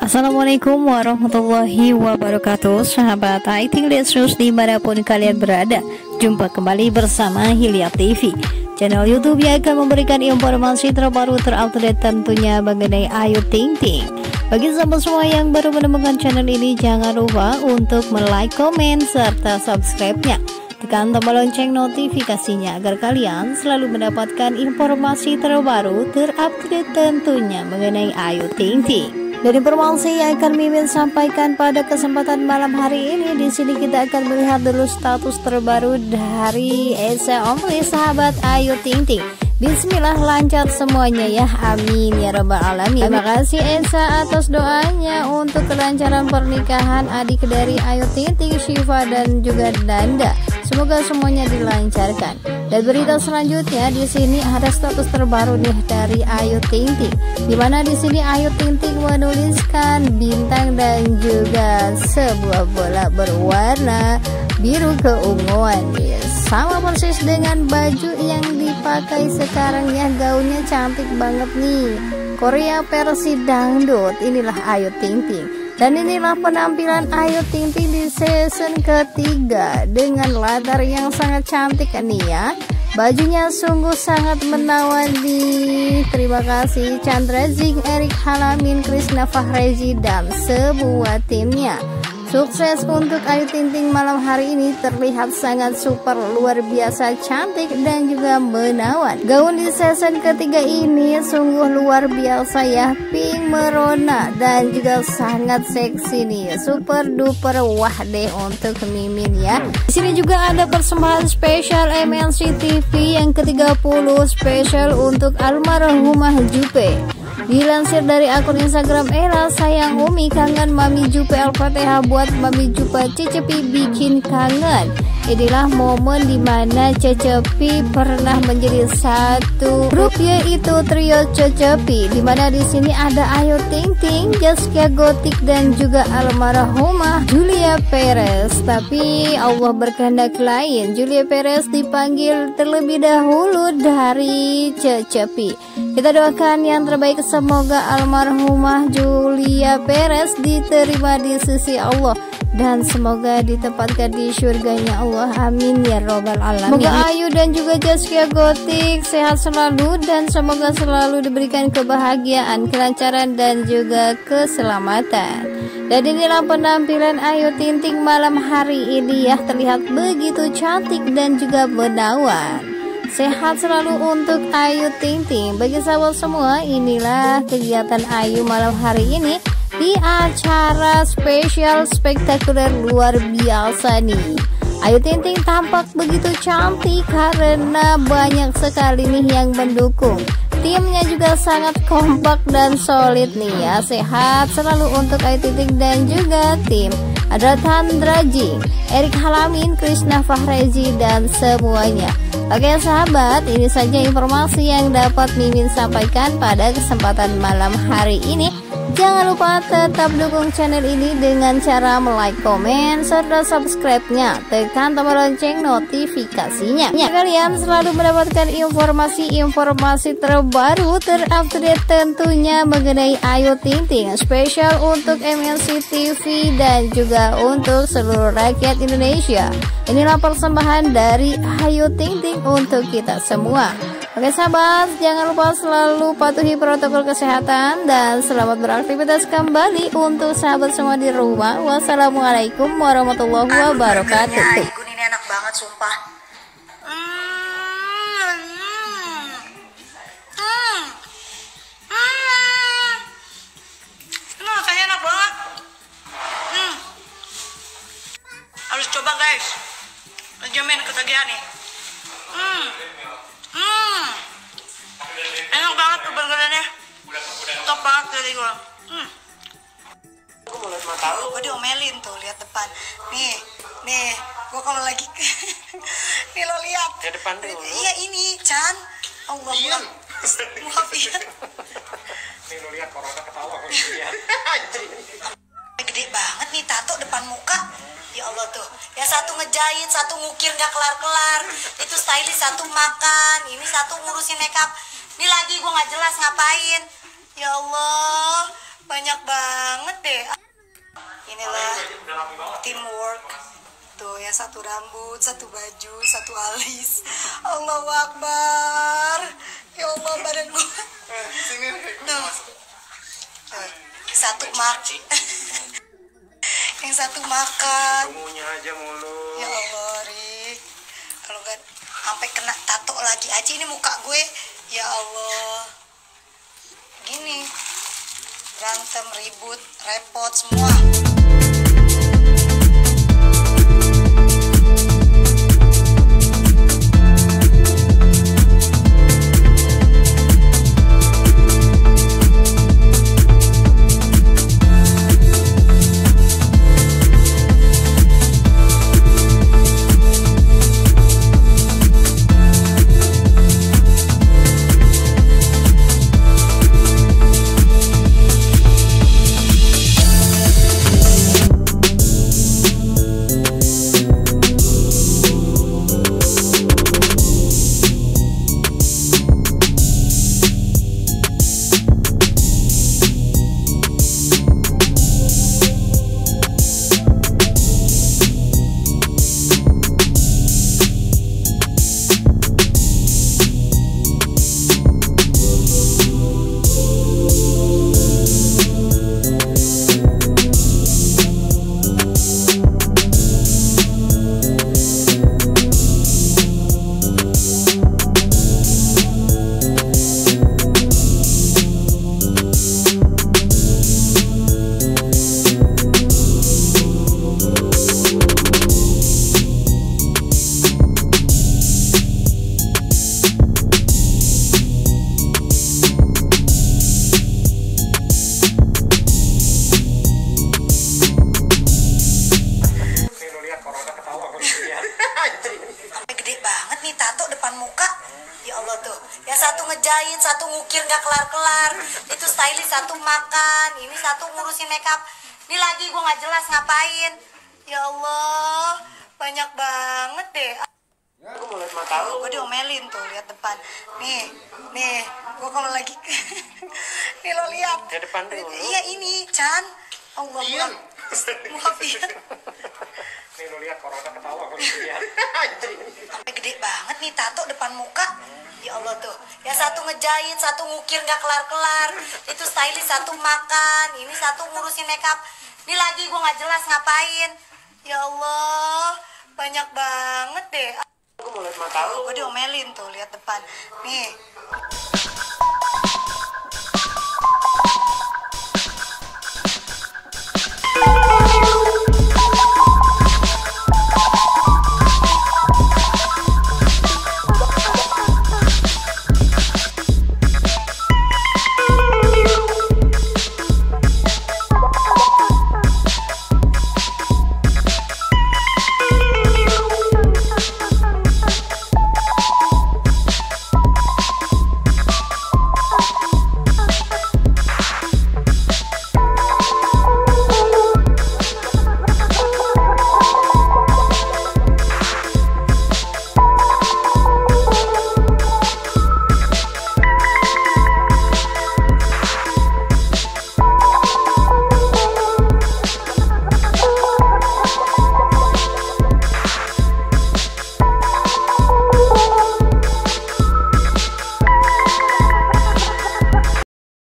Assalamualaikum warahmatullahi wabarakatuh. Sahabat IT Lesus dimanapun kalian berada, jumpa kembali bersama Hilya TV, channel YouTube yang akan memberikan informasi terbaru terupdate tentunya mengenai Ayu Ting Ting. Bagi sahabat semua yang baru menemukan channel ini, jangan lupa untuk like, komen, serta subscribe-nya. Tekan tombol lonceng notifikasinya agar kalian selalu mendapatkan informasi terbaru terupdate tentunya mengenai Ayu Ting Ting. Dari informasi yang akan Mimin sampaikan pada kesempatan malam hari ini, di sini kita akan melihat dulu status terbaru dari Esa Omri sahabat Ayu Ting Ting. Bismillah, lancar semuanya ya, amin ya rabbal alamin. Terima kasih Esa atas doanya untuk kelancaran pernikahan adik dari Ayu Ting Ting, Syifa dan juga Nanda. Semoga semuanya dilancarkan. Dan berita selanjutnya, di sini ada status terbaru nih dari Ayu Ting Ting, di mana di sini Ayu Ting Ting menuliskan bintang dan juga sebuah bola berwarna biru keunguan. Sama persis dengan baju yang dipakai sekarang ya, gaunnya cantik banget nih. Korea versi dangdut, inilah Ayu Ting Ting. Dan inilah penampilan Ayu Ting Ting di season ketiga dengan latar yang sangat cantik nih ya. Bajunya sungguh sangat menawan nih. Terima kasih Chandra Zing, Erik Halamin, Krisna Fahrezi dan sebuah timnya. Sukses untuk Ayu Ting Ting malam hari ini, terlihat sangat super luar biasa cantik dan juga menawan. Gaun di season ketiga ini sungguh luar biasa ya, pink merona dan juga sangat seksi nih, super duper wah deh untuk Mimin ya. Di sini juga ada persembahan spesial MNC TV yang ke-30 spesial untuk almarhumah Jupe. Dilansir dari akun Instagram Ella, sayang Umi kangen Mami Jupe, Al-Fatihah buat Mami Jupe, Cecepi bikin kangen. Inilah momen dimana Cecepi pernah menjadi satu grup, yaitu trio Cecepi, dimana di sini ada Ayu Ting Ting, Zaskia Gotik dan juga almarhumah Julia Perez. Tapi Allah berkehendak lain, Julia Perez dipanggil terlebih dahulu dari Cecepi. Kita doakan yang terbaik, semoga almarhumah Julia Perez diterima di sisi Allah dan semoga ditempatkan di surganya Allah, amin ya robbal alamin. Semoga Ayu dan juga Zaskia Gotik sehat selalu dan semoga selalu diberikan kebahagiaan, kelancaran dan juga keselamatan. Dan inilah penampilan Ayu Ting Ting malam hari ini ya, terlihat begitu cantik dan juga menawan. Sehat selalu untuk Ayu Ting Ting. Bagi sahabat semua, inilah kegiatan Ayu malam hari ini di acara spesial spektakuler luar biasa nih. Ayu Ting Ting tampak begitu cantik karena banyak sekali nih yang mendukung. Timnya juga sangat kompak dan solid nih ya. Sehat selalu untuk Ayu Ting Ting dan juga tim. Ada Chandra Zing, Erik Halamin, Krisna Fahrezi dan semuanya. Oke sahabat, ini saja informasi yang dapat Mimin sampaikan pada kesempatan malam hari ini. Jangan lupa tetap dukung channel ini dengan cara like, komen, serta subscribe-nya. Tekan tombol lonceng notifikasinya. Kalian selalu mendapatkan informasi-informasi terbaru terupdate tentunya mengenai Ayu Ting Ting. Spesial untuk MNC TV dan juga untuk seluruh rakyat Indonesia. Inilah persembahan dari Ayu Ting Ting untuk kita semua. Oke sahabat, jangan lupa selalu patuhi protokol kesehatan dan selamat beraktivitas kembali untuk sahabat semua di rumah. Wassalamualaikum warahmatullahi wabarakatuh. Igun ini enak banget sumpah. Rasanya enak banget. Harus coba guys. Jamin ketagihan nih. Enak banget tuh burgernya. Top banget dari gua. Gua mau lihat mata lu. Gua diomelin tuh, lihat depan. Nih, gua kalau lagi nih lo lihat. Ya depan dulu. Iya ini, Chan. Allah iya. Maaf ya. Nih lo lihat corona ketawa kalau lihat. Gede banget nih tato depan muka. Ya Allah tuh. Ya satu ngejahit, satu ngukir gak kelar-kelar. Itu stylist, satu makan. Ini satu ngurusin makeup. Ini lagi gue gak jelas ngapain. Ya Allah. banyak banget deh. Inilah teamwork. Tuh, yang satu rambut, satu baju, satu alis. Allahu Akbar. Ya Allah, badan gue. Tuh. Satu yang satu makan. Tunggunya aja mulu. Ya Allah, Rik. Kalau nggak sampai kena tato lagi aja ini muka gue. Ya Allah. Gini. Berantem, ribut, repot semua. Gede banget nih tato depan muka. Ya Allah tuh. Yang satu ngejahit, satu ngukir gak kelar-kelar. Itu stylist, satu makan. Ini satu ngurusin makeup. Ini lagi gue gak jelas ngapain. Ya Allah, banyak banget deh. Aku mau lihat mata lu. Gue diomelin tuh, lihat depan. Nih, gue kalau lagi nih lo lihat. Ya depan dulu. Iya ini, Chan. Allah, Diam. maaf ya. Nih lu lihat corona ketawa kalau lihat. Gede banget nih tato depan muka. Ya Allah tuh. Yang satu ngejahit, satu ngukir gak kelar-kelar. Itu stylist, satu makan. Ini satu ngurusin makeup. Ini lagi gue gak jelas ngapain. Ya Allah, banyak banget deh. Aku mau lihat mata lu. Gue diomelin tuh, lihat depan. Nih,